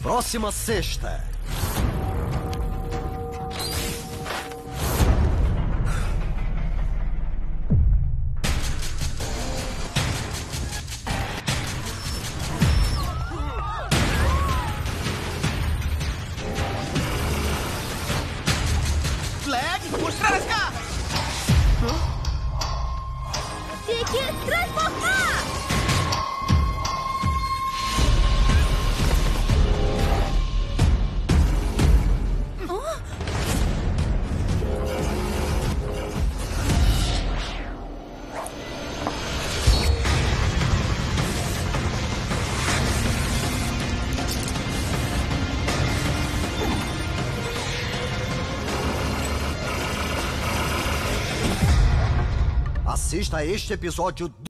Próxima sexta. Flag, mostrar as garras! Fique transformar! Assista a este episódio